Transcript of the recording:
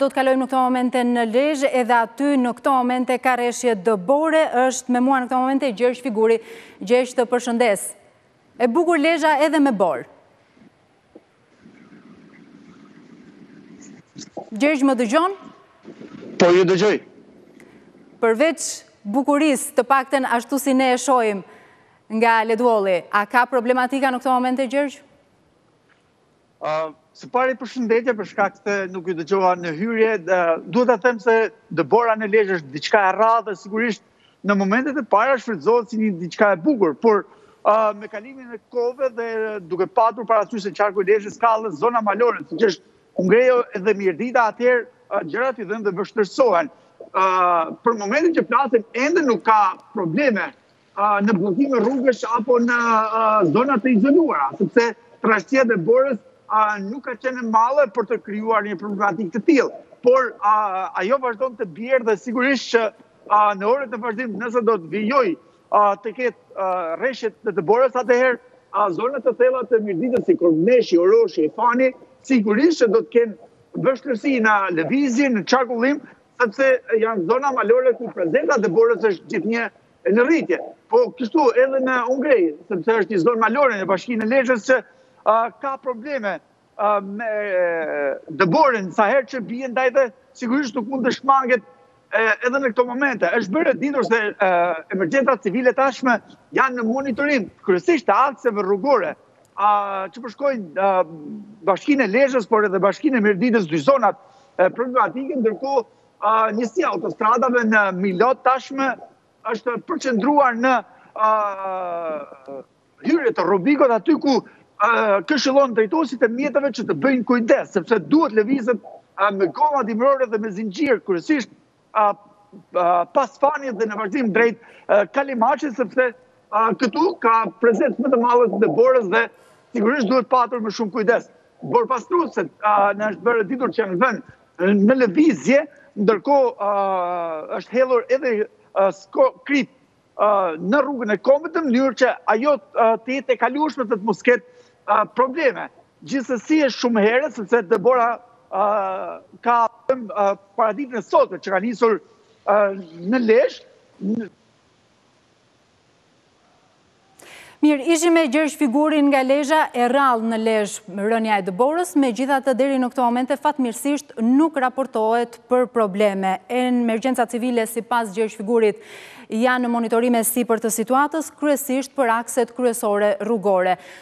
Do të kalojmë në këto momente në Lezhë, edhe aty në këto momente ka rreshje dëbore, është me mua në këto momente Gjergj Figuri. Gjergj, të përshëndes. E bukur Lezhë edhe me borë. Gjergj, më dëgjon? Po, ju dëgjoj. Përveç bukurisë, të pakten ashtu si ne e shohim nga Leduolli, a ka problematika në këto momente, Gjergj? Së pari përshëndetje për shkak se nuk ju dëgjova në hyrje, duhet ta them se dëbora në Lezhë është diçka e rrallë dhe sigurisht në momentet e para shfrytëzohet si një diçka e bukur, por me kalimin e kohëve dhe duke patur parasysh se qarku i Lezhës ka edhe zona malore, siç është Hungrejo edhe Mirdita, atëherë gjërat i dhënë dhe vështirësohen. Për momentin që flasim, ende nuk ka probleme në bllokime rrugësh apo në zonat e izoluara, sepse trashësia e borës nuk ka qenë male për të krijuar një problematikë të tillë, por ajo vazhdon të bjerë dhe sigurisht që në orët e vazhdim nëse do të vijoj të ketë rreshtet të borës, atëherë zonat të thella të Mirditës si Korneshi, Oroshi, Fani, sigurisht që do të kenë vështirësi në lëvizje, në çarkullim, sepse janë zona malore ku prezenta e borës është gjithnjë në rritje. Po kështu edhe në Hungrej, sepse është një zonë malore në Bashkinë e Lezhës që ka probleme me dëborin sa herë që bie ndaj dhe sigurisht nuk mund të shmanget edhe në këto momente. Është bërë ditur se emergjencat civile tashme janë në monitorim kryesisht të akseve rrugore që përshkojnë Bashkinë e Lezhës, por edhe Bashkinë e Mirditës, dy zonat problematike, ndërkohë njësia autostradave në Milot tashme është përqendruar në hyrje të rrobikut aty ku këshillon drejtuesit e mjeteve që të bëjnë kujdes, sepse duhet lëvizet me goma dimrore dhe me zinxhir, kryesisht pas Fanit dhe në vazhdim drejt Kalimaqit, sepse këtu ka prezencë më të madhe të dëborës dhe sigurisht duhet patur më shumë kujdes. Borpastruesit në është bërë ditur që janë vënë në lëvizje, ndërkohë është hedhur edhe krip në rrugën e Kombit në mënyrë që ajo të jetë e kalueshme të mos ketë probleme. Gjithsesi është shumë herë, sepse dëbora ka paraditën e sotme që ka nisur në Lezhë. Mirë, ishim me Gjergj Figurin nga Lezhë, e rrallë në Lezhë rënja e dëborës, megjithatë deri në këto momente fatmirësisht nuk raportohet për probleme. Emergjencat civile sipas Gjergj Figurit janë në monitorime sipër të situatës, kryesisht për akset kryesore rrugore.